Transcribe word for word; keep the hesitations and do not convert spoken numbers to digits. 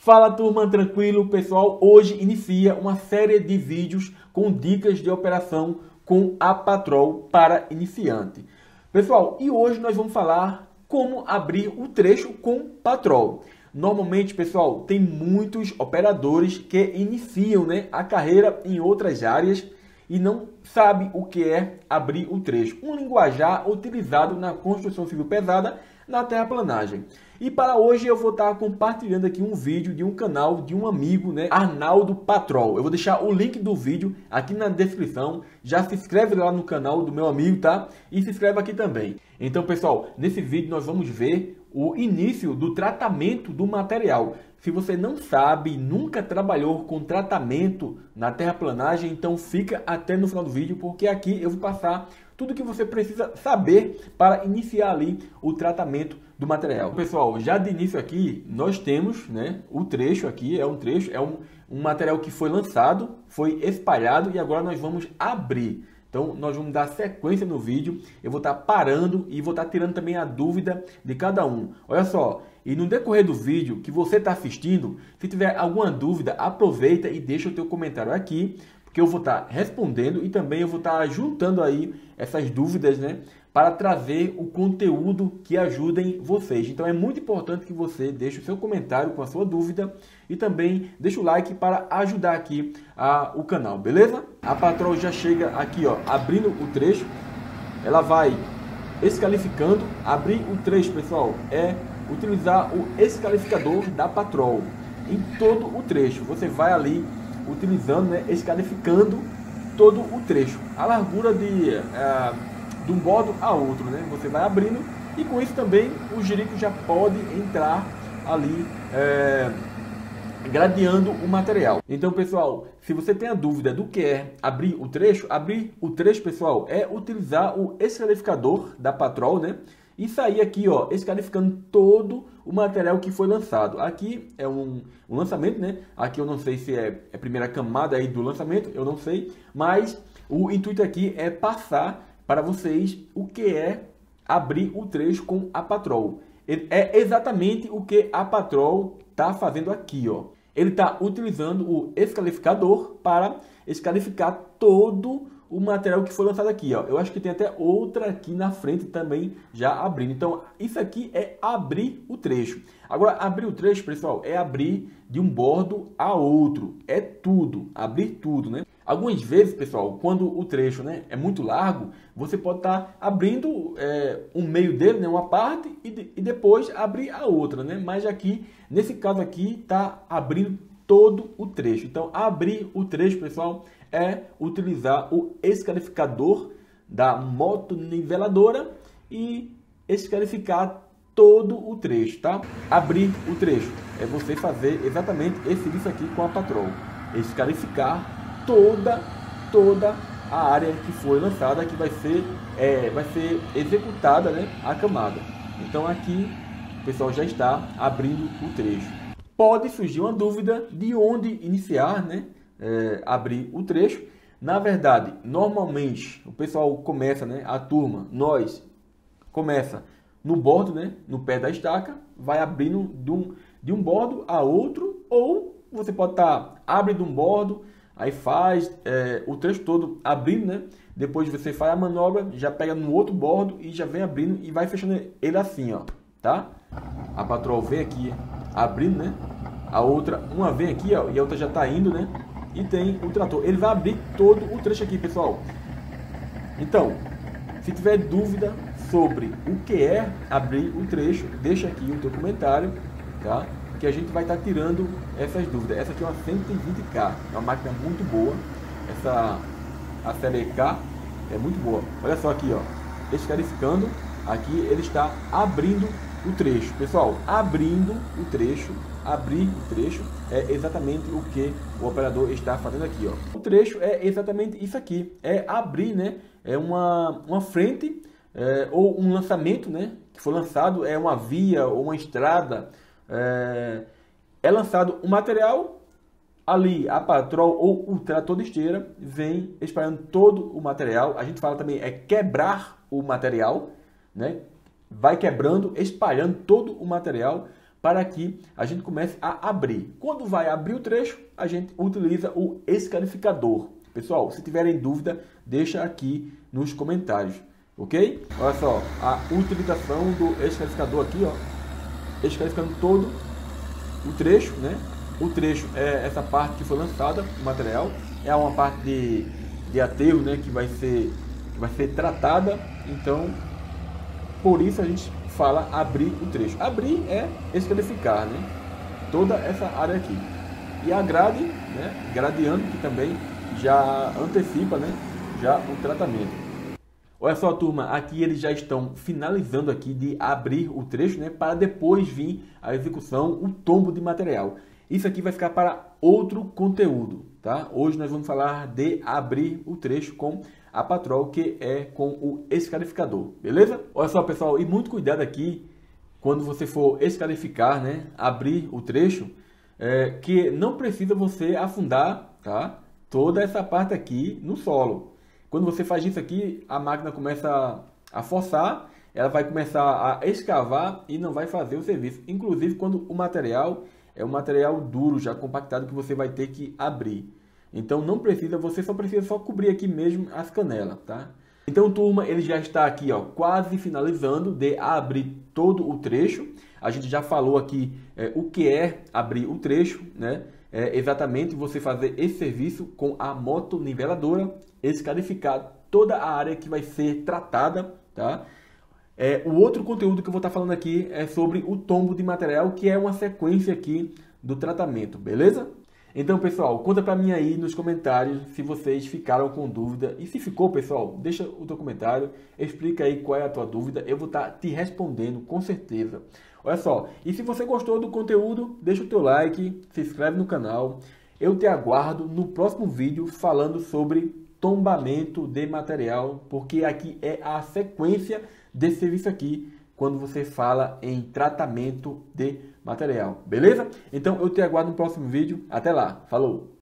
Fala turma, tranquilo pessoal? Hoje inicia uma série de vídeos com dicas de operação com a Patrol para iniciante. Pessoal, e hoje nós vamos falar como abrir o trecho com Patrol. Normalmente, pessoal, tem muitos operadores que iniciam, né, a carreira em outras áreas e não sabe o que é abrir o trecho. Um linguajar utilizado na construção civil pesada, na terraplanagem. E para hoje eu vou estar compartilhando aqui um vídeo de um canal de um amigo, né, Arnaldo Patrol. Eu vou deixar o link do vídeo aqui na descrição. Já se inscreve lá no canal do meu amigo, tá? E se inscreve aqui também. Então, pessoal, nesse vídeo nós vamos ver o início do tratamento do material. Se você não sabe, nunca trabalhou com tratamento na terraplanagem, então fica até no final do vídeo, porque aqui eu vou passar tudo que você precisa saber para iniciar ali o tratamento do material. Pessoal, já de início aqui, nós temos, né, o trecho aqui, é um trecho, é um, um material que foi lançado, foi espalhado e agora nós vamos abrir. Então, nós vamos dar sequência no vídeo, eu vou estar parando e vou estar tirando também a dúvida de cada um. Olha só, e no decorrer do vídeo que você está assistindo, se tiver alguma dúvida, aproveita e deixa o teu comentário aqui, que eu vou estar respondendo e também eu vou estar juntando aí essas dúvidas, né, para trazer o conteúdo que ajudem vocês. Então é muito importante que você deixe o seu comentário com a sua dúvida e também deixe o like para ajudar aqui a, o canal, beleza? A Patrol já chega aqui, ó, abrindo o trecho, ela vai escalificando. Abrir o trecho, pessoal, é utilizar o escalificador da Patrol em todo o trecho. Você vai ali utilizando, né, escalificando todo o trecho, a largura de, é, de um bordo a outro, né? Você vai abrindo e com isso também o jerico já pode entrar ali, é, gradeando o material. Então, pessoal, se você tem a dúvida do que é abrir o trecho, abrir o trecho, pessoal, é utilizar o escalificador da Patrol, né? E sair aqui, ó, escalificando todo o material que foi lançado. Aqui é um, um lançamento, né? Aqui eu não sei se é a primeira camada aí do lançamento, eu não sei. Mas o intuito aqui é passar para vocês o que é abrir o trecho com a Patrol. É exatamente o que a Patrol está fazendo aqui, ó. Ele está utilizando o escalificador para escalificar todo o material que foi lançado aqui, ó. Eu acho que tem até outra aqui na frente também já abrindo. Então, isso aqui é abrir o trecho. Agora, abrir o trecho, pessoal, é abrir de um bordo a outro. É tudo, abrir tudo, né? Algumas vezes, pessoal, quando o trecho, né, é muito largo, você pode estar abrindo é, um meio dele, né, uma parte, e, de, e depois abrir a outra, né? Mas aqui, nesse caso aqui, está abrindo todo o trecho. Então, abrir o trecho, pessoal, é utilizar o escalificador da motoniveladora e escalificar todo o trecho, tá? Abrir o trecho é você fazer exatamente esse serviço aqui com a Patrol. Escalificar toda, toda a área que foi lançada, que vai ser, é, vai ser executada, né, a camada. Então aqui, o pessoal já está abrindo o trecho. Pode surgir uma dúvida de onde iniciar, né? É, abrir o trecho. Na verdade, normalmente o pessoal começa, né, a turma, nós começa no bordo, né, no pé da estaca, vai abrindo de um, de um bordo a outro, ou você pode estar tá, abre de um bordo, aí faz é, o trecho todo abrindo, né? Depois você faz a manobra, já pega no outro bordo e já vem abrindo e vai fechando ele assim, ó, tá? A Patrol vem aqui abrindo, né? A outra, uma vem aqui, ó, e a outra já tá indo, né? E tem o trator. Ele vai abrir todo o trecho aqui, pessoal. Então, se tiver dúvida sobre o que é abrir o trecho, deixa aqui o teu comentário, tá? Que a gente vai estar tirando essas dúvidas. Essa aqui é uma cento e vinte K, é uma máquina muito boa. Essa, a série K é muito boa. Olha só aqui, ó, escalificando. Aqui ele está abrindo o trecho. Pessoal, abrindo o trecho, abrir o trecho é exatamente o que o operador está fazendo aqui, ó. O trecho é exatamente isso aqui, é abrir, né? É uma, uma frente é, ou um lançamento, né? Que foi lançado, é uma via ou uma estrada. É, é lançado um material, ali a Patrol ou o trator de esteira vem espalhando todo o material. A gente fala também é quebrar o material, né? Vai quebrando, espalhando todo o material para que a gente comece a abrir. Quando vai abrir o trecho, a gente utiliza o escarificador. Pessoal, se tiverem dúvida, deixa aqui nos comentários, ok? Olha só, a utilização do escarificador aqui, ó, escarificando todo o trecho, né? O trecho é essa parte que foi lançada, o material, é uma parte de, de aterro, né, que vai ser, que vai ser tratada, então, por isso a gente fala abrir o trecho. Abrir é escarificar, né? Toda essa área aqui. E a grade, né, gradeando, que também já antecipa, né, já o tratamento. Olha só, turma, aqui eles já estão finalizando aqui de abrir o trecho, né, para depois vir a execução, o tombo de material. Isso aqui vai ficar para outro conteúdo, tá? Hoje nós vamos falar de abrir o trecho com a Patrol, que é com o escarificador, beleza? Olha só, pessoal, e muito cuidado aqui quando você for escarificar, né, abrir o trecho, é, que não precisa você afundar, tá, toda essa parte aqui no solo. Quando você faz isso aqui, a máquina começa a forçar, ela vai começar a escavar e não vai fazer o serviço. Inclusive quando o material é um material duro, já compactado, que você vai ter que abrir. Então não precisa, você só precisa só cobrir aqui mesmo as canelas, tá? Então, turma, ele já está aqui, ó, quase finalizando de abrir todo o trecho. A gente já falou aqui é, o que é abrir o trecho, né? É exatamente você fazer esse serviço com a motoniveladora, escarificar toda a área que vai ser tratada, tá? É, o outro conteúdo que eu vou estar falando aqui é sobre o tombo de material, que é uma sequência aqui do tratamento, beleza? Então, pessoal, conta pra mim aí nos comentários se vocês ficaram com dúvida. E se ficou, pessoal, deixa o teu comentário, explica aí qual é a tua dúvida. Eu vou estar te respondendo com certeza. Olha só, e se você gostou do conteúdo, deixa o teu like, se inscreve no canal. Eu te aguardo no próximo vídeo falando sobre tombamento de material, porque aqui é a sequência desse serviço aqui, quando você fala em tratamento de material, beleza? Então eu te aguardo no próximo vídeo. Até lá, falou!